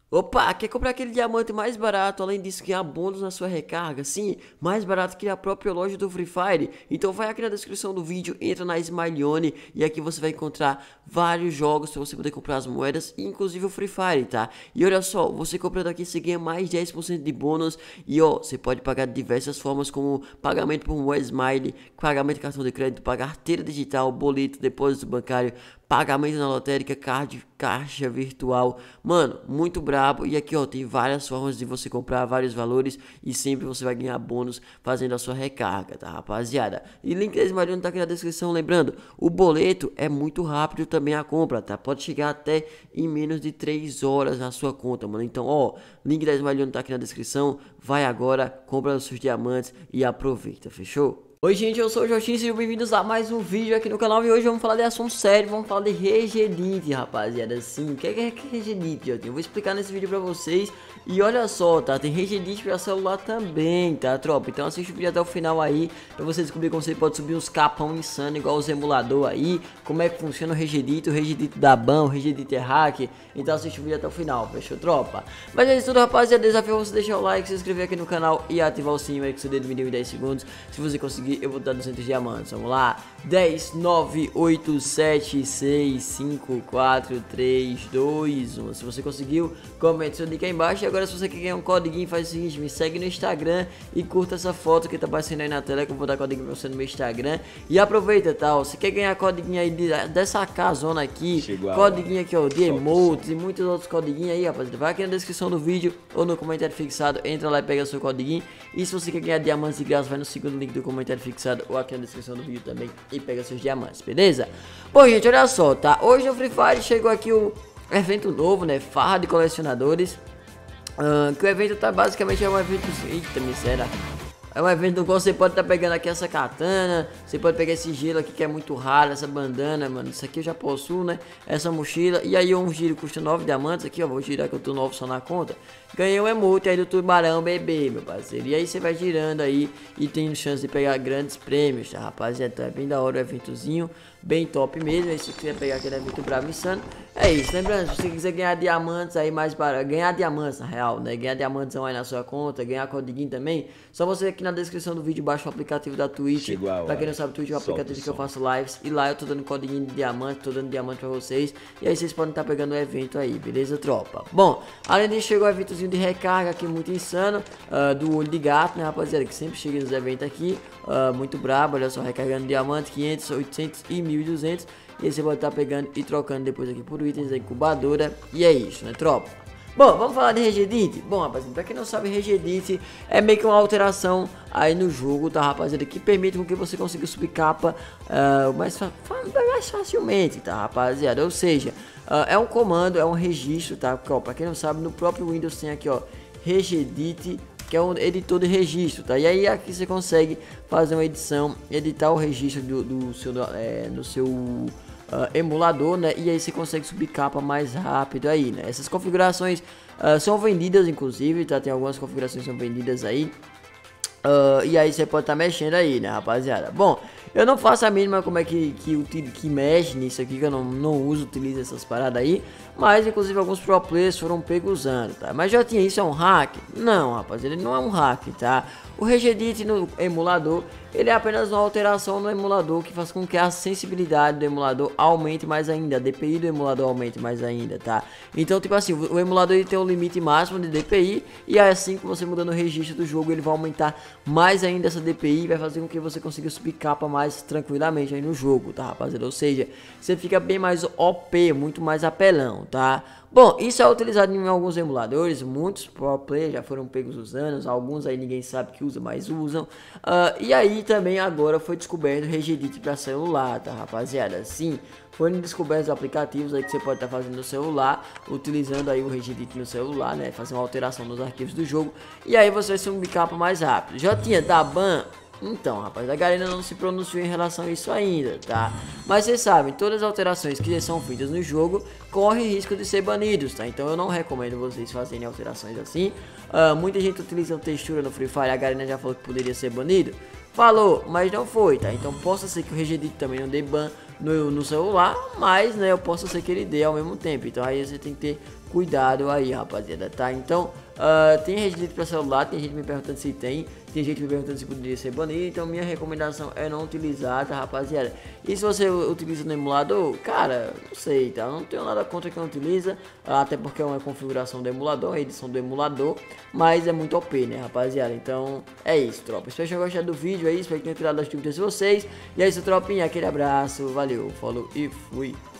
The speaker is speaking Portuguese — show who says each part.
Speaker 1: Opa, quer comprar aquele diamante mais barato, além disso ganhar bônus na sua recarga? Sim, mais barato que a própria loja do Free Fire. Então vai aqui na descrição do vídeo, entra na Smileyone e aqui você vai encontrar vários jogos para você poder comprar as moedas, inclusive o Free Fire, tá? E olha só, você comprando aqui você ganha mais 10% de bônus e ó, você pode pagar de diversas formas como pagamento por moeda Smile, pagamento de cartão de crédito, pagar carteira digital, boleto, depósito bancário, pagamento na lotérica, caixa virtual, mano, muito brabo. E aqui ó, tem várias formas de você comprar vários valores e sempre você vai ganhar bônus fazendo a sua recarga, tá rapaziada? E link da Smileyone tá aqui na descrição, lembrando, o boleto é muito rápido também a compra, tá? Pode chegar até em menos de 3 horas na sua conta, mano. Então ó, link da Smileyone tá aqui na descrição, vai agora, compra os seus diamantes e aproveita, fechou? Oi gente, eu sou o Joshin, sejam bem-vindos a mais um vídeo aqui no canal. E hoje vamos falar de assunto sério, vamos falar de Regedit, rapaziada. Sim, o que é Regedit, Jotinho? Eu vou explicar nesse vídeo pra vocês. E olha só, tá, tem Regedit pra celular também, tá, tropa? Então assiste o vídeo até o final aí, pra você descobrir como você pode subir uns capão insano, igual os emulador aí. Como é que funciona o Regedit da ban, o Regedit é hack. Então assiste o vídeo até o final, fechou, tropa? Mas é isso tudo, rapaziada, desafio você deixar o like, se inscrever aqui no canal e ativar o sininho aí com seu dedo mínimo em 10 segundos. Se você conseguir, eu vou dar 200 diamantes, vamos lá. 10, 9, 8, 7, 6, 5, 4, 3, 2, 1. Se você conseguiu, comente seu link aí embaixo. E agora se você quer ganhar um código, faz o seguinte, me segue no Instagram e curta essa foto que tá aparecendo aí na tela, que eu vou dar código pra você no meu Instagram. E aproveita, tá, ó, você quer ganhar código aí dessa casona aqui, código aqui, ó, de emotes e muitos outros códigos aí, rapaziada. Vai aqui na descrição do vídeo ou no comentário fixado, entra lá e pega seu código. E se você quer ganhar diamantes de graça, vai no segundo link do comentário fixado ou aqui na descrição do vídeo também e pega seus diamantes, beleza? Bom, gente, olha só, tá? Hoje no Free Fire chegou aqui o evento novo, né? Farra de colecionadores. Que o evento tá basicamente é um evento. Eita, miséria. É um evento no qual você pode estar pegando aqui essa katana, você pode pegar esse gelo aqui que é muito raro, essa bandana, mano, isso aqui eu já possuo, né, essa mochila, e aí um giro custa 9 diamantes aqui, ó, vou girar que eu tô 9 só na conta, ganhei um emote aí do tubarão bebê, meu parceiro, e aí você vai girando aí e tem chance de pegar grandes prêmios, tá, rapaziada, então é bem da hora o eventozinho, bem top mesmo, aí se você quiser pegar aquele evento bravo insano, é isso, lembrando, se você quiser ganhar diamantes aí mais barato, ganhar diamantes na real, né, ganhar diamantes aí na sua conta, ganhar codiguinho também, só você aqui na descrição do vídeo baixa o aplicativo da Twitch. Pra quem não sabe, Twitch é o aplicativo que eu faço lives. E lá eu tô dando código de diamante, tô dando diamante pra vocês. E aí vocês podem estar pegando o evento aí, beleza, tropa? Bom, além disso chegou o eventozinho de recarga aqui muito insano, do olho de gato, né, rapaziada, que sempre chega nos eventos aqui, muito brabo, olha só, recargando diamante, 500, 800 e 1200. E aí você pode estar pegando e trocando depois aqui por itens da incubadora. E é isso, né, tropa? Bom, vamos falar de Regedit? Bom, rapaziada, pra quem não sabe, Regedit é meio que uma alteração aí no jogo, tá, rapaziada, que permite com que você consiga subir capa mais facilmente, tá, rapaziada, ou seja, é um comando, é um registro, tá, ó, pra quem não sabe, no próprio Windows tem aqui, ó, Regedit, que é um editor de registro, tá, e aí aqui você consegue fazer uma edição, editar o registro do seu emulador, né? E aí você consegue subir capa mais rápido aí, né? Essas configurações são vendidas, inclusive, tá? Tem algumas configurações que são vendidas aí. E aí você pode estar mexendo aí, né, rapaziada? Bom, eu não faço a mínima como é que mexe nisso aqui, que eu não utilizo essas paradas aí. Mas, inclusive, alguns pro players foram pegos usando, tá? Mas já tinha isso, é um hack? Não, rapaziada, ele não é um hack, tá? O Regedit no emulador, ele é apenas uma alteração no emulador que faz com que a sensibilidade do emulador aumente mais ainda, a DPI do emulador aumente mais ainda, tá? Então, tipo assim, o emulador ele tem um limite máximo de DPI e assim que você mudando o registro do jogo, ele vai aumentar mais ainda essa DPI e vai fazer com que você consiga subir capa mais tranquilamente aí no jogo, tá, rapaziada? Ou seja, você fica bem mais OP, muito mais apelão, tá? Bom, isso é utilizado em alguns emuladores, muitos pro players já foram pegos usando, alguns aí ninguém sabe que usa, mas usam. E aí também agora foi descoberto o Regedit para celular, tá, rapaziada? Sim, foram descobertos aplicativos aí que você pode estar fazendo no celular, utilizando aí o Regedit no celular, né? Fazer uma alteração nos arquivos do jogo e aí você vai subir capa mais rápido. Já tinha da ban. Então, rapaz, a galera não se pronunciou em relação a isso ainda, tá? Mas vocês sabem, todas as alterações que são feitas no jogo correm risco de ser banidos, tá? Então eu não recomendo vocês fazerem alterações assim. Muita gente utiliza textura no Free Fire, a galera já falou que poderia ser banido. Falou, mas não foi, tá? Então possa ser que o Regedit também não dê ban no celular, mas, né, eu posso ser que ele dê ao mesmo tempo. Então aí você tem que ter cuidado aí, rapaziada, tá? Então, tem restrito para celular, tem gente me perguntando se tem gente me perguntando se poderia ser banido, então minha recomendação é não utilizar, tá, rapaziada? E se você utiliza no emulador, cara, não sei, tá? Não tenho nada contra quem utiliza, até porque é uma configuração do emulador, a edição do emulador, mas é muito OP, né, rapaziada? Então, é isso, tropa. Espero que tenham gostado do vídeo aí, espero que tenha tirado as dúvidas de vocês. E é isso, tropinha, aquele abraço, valeu, falou e fui.